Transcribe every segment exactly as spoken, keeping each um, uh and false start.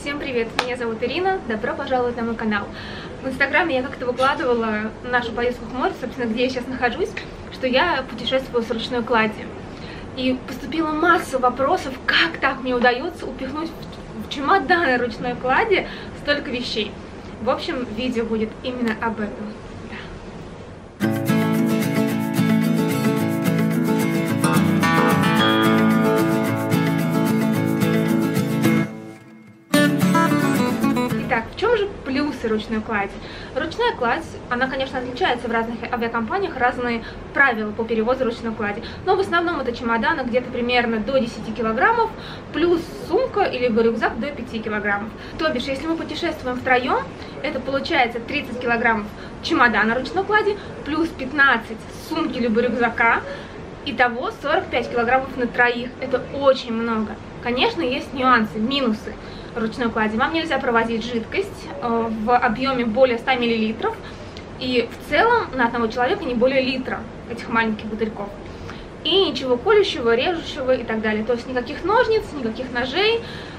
Всем привет, меня зовут Ирина, добро пожаловать на мой канал. В инстаграме я как-то выкладывала нашу поездку в море, собственно, где я сейчас нахожусь, что я путешествую с ручной кладью. И поступила масса вопросов, как так мне удается упихнуть в чемодан ручной клади столько вещей. В общем, видео будет именно об этом. В чем же плюсы ручной клади? Ручная кладь, она, конечно, отличается в разных авиакомпаниях, разные правила по перевозу ручной клади. Но в основном это чемоданы где-то примерно до десяти килограммов, плюс сумка или рюкзак до пяти килограммов. То бишь, если мы путешествуем втроем, это получается тридцать килограммов чемодана ручной клади, плюс пятнадцать сумки либо рюкзака. Итого сорок пять килограммов на троих. Это очень много. Конечно, есть нюансы, минусы ручной клади. Вам нельзя провозить жидкость в объеме более ста миллилитров. И в целом на одного человека не более литра этих маленьких бутыльков. И ничего колющего, режущего и так далее. То есть никаких ножниц, никаких ножей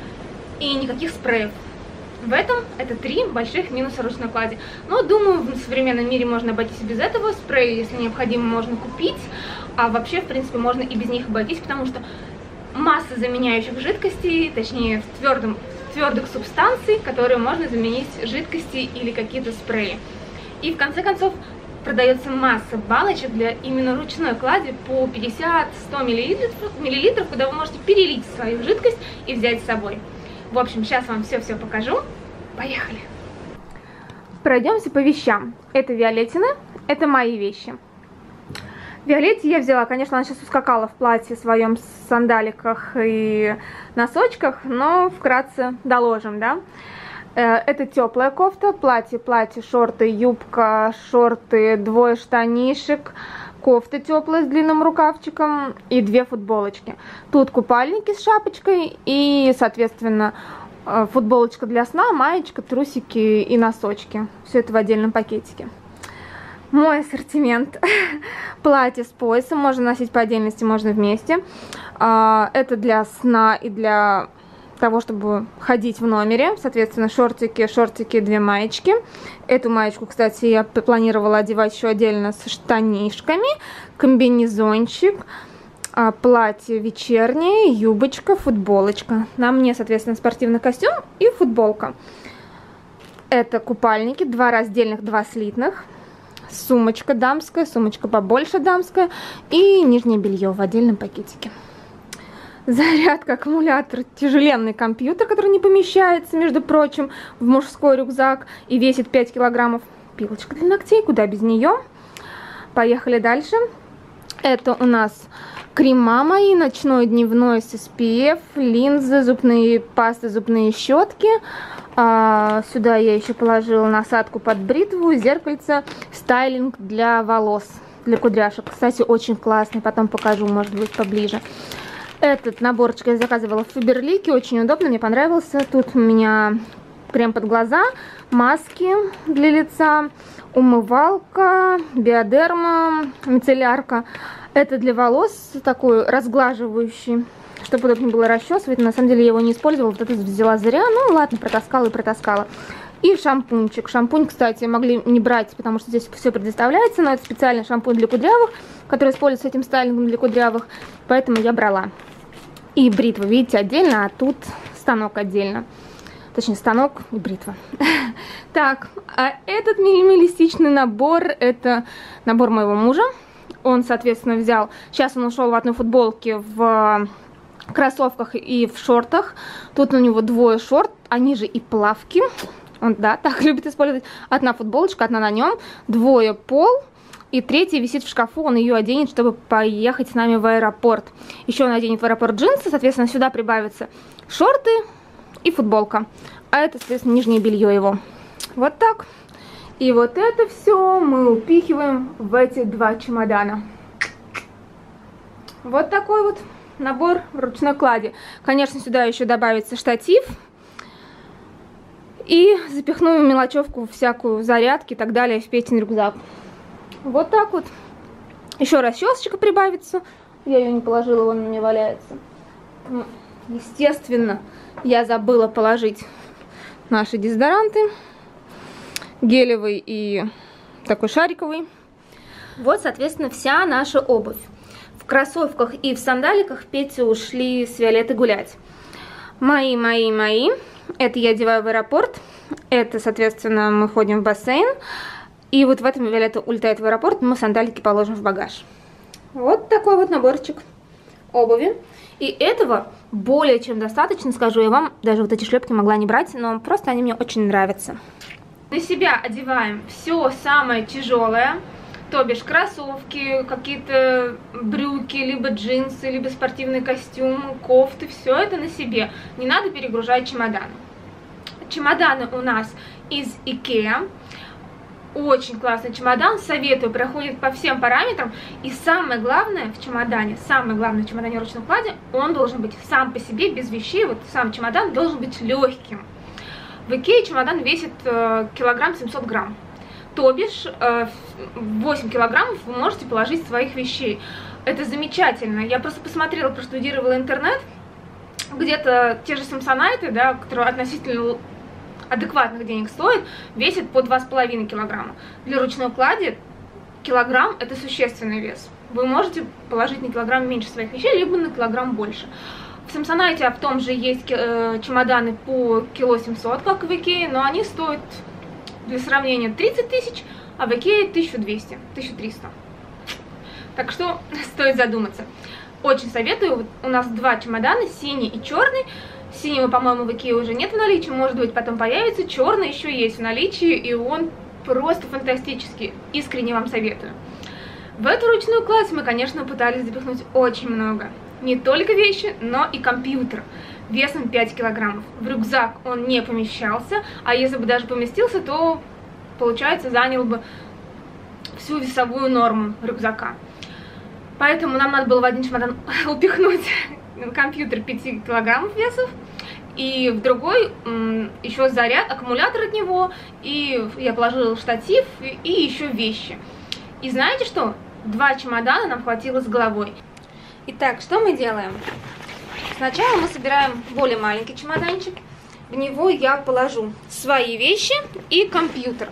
и никаких спреев. В этом это три больших минуса ручной клади. Но думаю, в современном мире можно обойтись и без этого. Спреи, если необходимо, можно купить. А вообще, в принципе, можно и без них обойтись, потому что масса заменяющих жидкостей, точнее, в твердом, твердых субстанций, которые можно заменить жидкости или какие-то спреи. И в конце концов продается масса баночек для именно ручной клади по пятьдесят-сто миллилитров, куда вы можете перелить свою жидкость и взять с собой. В общем, сейчас вам все-все покажу. Поехали! Пройдемся по вещам. Это Виолеттины, это мои вещи. Виолетте я взяла, конечно, она сейчас ускакала в платье своем, с сандаликах и носочках, но вкратце доложим, да. Это теплая кофта, платье, платье, шорты, юбка, шорты, двое штанишек, кофта теплая с длинным рукавчиком и две футболочки. Тут купальники с шапочкой и, соответственно, футболочка для сна, маечка, трусики и носочки. Все это в отдельном пакетике. Мой ассортимент. Платье с поясом, можно носить по отдельности, можно вместе. Это для сна и для того, чтобы ходить в номере. Соответственно, шортики, шортики, две маечки. Эту маечку, кстати, я планировала одевать еще отдельно с штанишками. Комбинезончик, платье вечернее, юбочка, футболочка. На мне, соответственно, спортивный костюм и футболка. Это купальники, два раздельных, два слитных. Сумочка дамская, сумочка побольше дамская и нижнее белье в отдельном пакетике. Зарядка, аккумулятор, тяжеленный компьютер, который не помещается, между прочим, в мужской рюкзак и весит пять килограммов. Пилочка для ногтей, куда без нее. Поехали дальше. Это у нас крема мои, ночной, дневной с эс пи эф, линзы, зубные пасты, зубные щетки. А, сюда я еще положила насадку под бритву, зеркальце, стайлинг для волос, для кудряшек. Кстати, очень классный, потом покажу, может быть, поближе. Этот наборчик я заказывала в Фаберлике, очень удобно, мне понравился. Тут у меня крем под глаза, маски для лица, умывалка, биодерма, мицеллярка. Это для волос такой разглаживающий, чтобы удобнее было расчесывать. На самом деле я его не использовала, вот это взяла зря. Ну ладно, протаскала и протаскала. И шампунчик. Шампунь, кстати, могли не брать, потому что здесь все предоставляется, но это специальный шампунь для кудрявых, который используется этим стайлингом для кудрявых, поэтому я брала. И бритва, видите, отдельно, а тут станок отдельно. Точнее, станок и бритва. Так, а этот минималистичный набор, это набор моего мужа. Он, соответственно, взял... Сейчас он ушел в одной футболке, в кроссовках и в шортах. Тут у него двое шорт, они же и плавки. Он, да, так любит использовать. Одна футболочка, одна на нем, двое пол. И третья висит в шкафу, он ее оденет, чтобы поехать с нами в аэропорт. Еще он оденет в аэропорт джинсы, соответственно, сюда прибавятся шорты и футболка. А это, соответственно, нижнее белье его. Вот так. И вот это все мы упихиваем в эти два чемодана. Вот такой вот набор в ручной клади. Конечно, сюда еще добавится штатив. И запихну мелочевку всякую, зарядки и так далее в Петин рюкзак. Вот так вот. Еще расчесочка прибавится. Я ее не положила, вон у меня валяется. Естественно, я забыла положить наши дезодоранты. Гелевый и такой шариковый. Вот, соответственно, вся наша обувь. В кроссовках и в сандаликах Петя ушли с Виолеттой гулять. Мои, мои, мои. Это я одеваю в аэропорт. Это, соответственно, мы ходим в бассейн. И вот в этом Виолетта улетает в аэропорт, мы сандалики положим в багаж. Вот такой вот наборчик обуви. И этого более чем достаточно, скажу я вам. Даже вот эти шлепки могла не брать, но просто они мне очень нравятся. На себя одеваем все самое тяжелое, то бишь кроссовки, какие-то брюки, либо джинсы, либо спортивный костюм, кофты, все это на себе. Не надо перегружать чемодан. Чемоданы у нас из Икеа. Очень классный чемодан, советую, проходит по всем параметрам. И самое главное в чемодане, самое главное в чемодане в ручном кладе, он должен быть сам по себе, без вещей, вот сам чемодан должен быть легким. В Икее чемодан весит э, килограмм семьсот грамм. То бишь э, восемь килограммов вы можете положить своих вещей. Это замечательно. Я просто посмотрела, проштудировала интернет. Где-то те же самсонайты, да, которые относительно адекватных денег стоят, весят по два с половиной килограмма. Для ручной клади килограмм это существенный вес. Вы можете положить на килограмм меньше своих вещей, либо на килограмм больше. В Самсонайте в том же есть э, чемоданы по кило семьсот, как в Икее, но они стоят, для сравнения, тридцать тысяч, а в Икее тысячу двести, тысячу триста. Так что стоит задуматься. Очень советую. Вот у нас два чемодана, синий и черный. Синего, по-моему, в Икее уже нет в наличии, может быть, потом появится. Черный еще есть в наличии, и он просто фантастический. Искренне вам советую. В эту ручную кладь мы, конечно, пытались запихнуть очень много. Не только вещи, но и компьютер весом пять килограммов. В рюкзак он не помещался, а если бы даже поместился, то, получается, занял бы всю весовую норму рюкзака. Поэтому нам надо было в один чемодан упихнуть компьютер пяти килограммов весов, и в другой еще заряд, аккумулятор от него, и я положила штатив, и еще вещи. И знаете что? Два чемодана нам хватило с головой. Итак, что мы делаем? Сначала мы собираем более маленький чемоданчик. В него я положу свои вещи и компьютер.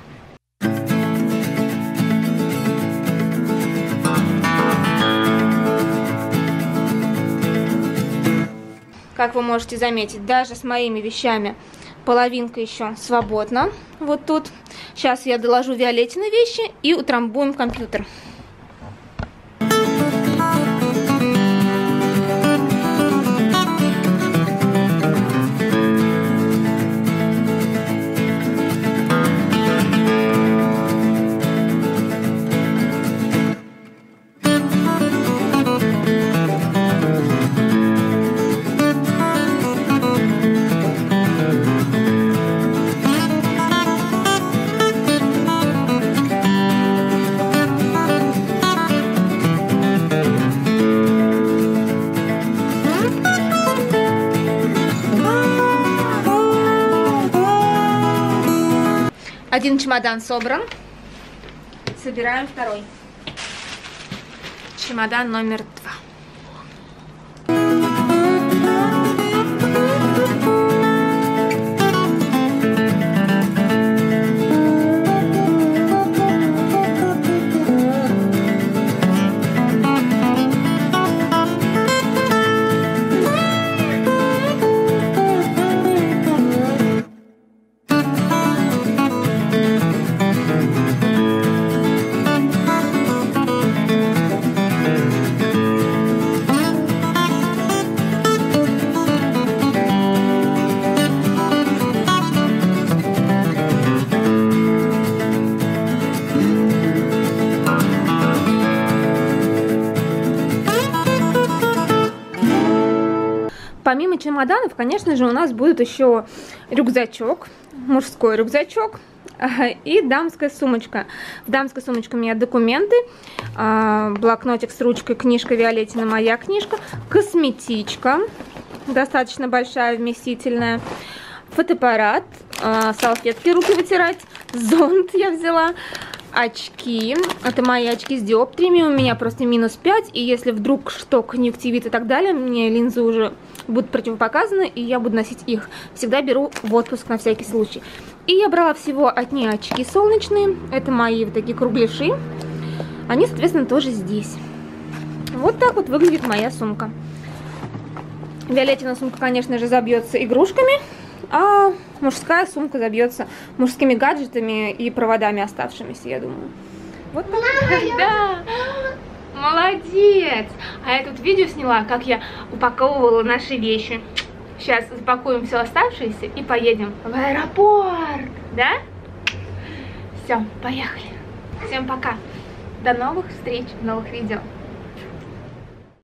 Как вы можете заметить, даже с моими вещами половинка еще свободна. Вот тут. Сейчас я доложу Виолеттины вещи и утрамбуем компьютер. Один чемодан собран. Собираем второй. Чемодан номер два. Помимо чемоданов, конечно же, у нас будет еще рюкзачок, мужской рюкзачок и дамская сумочка. В дамской сумочке у меня документы, блокнотик с ручкой, книжка Виолеттина, моя книжка, косметичка, достаточно большая, вместительная, фотоаппарат, салфетки руки вытирать, зонт я взяла, очки. Это мои очки с диоптриями. У меня просто минус пять. И если вдруг что, конъюнктивит и так далее, мне линзы уже будут противопоказаны, и я буду носить их. Всегда беру в отпуск на всякий случай. И я брала всего одни очки солнечные. Это мои вот такие кругляши. Они, соответственно, тоже здесь. Вот так вот выглядит моя сумка. Виолеттина сумка, конечно же, забьется игрушками, а мужская сумка забьется мужскими гаджетами и проводами оставшимися, я думаю. Вот так. Да, молодец! А я тут видео сняла, как я упаковывала наши вещи. Сейчас запакуем все оставшееся и поедем в аэропорт, да? Все, поехали. Всем пока. До новых встреч в новых видео.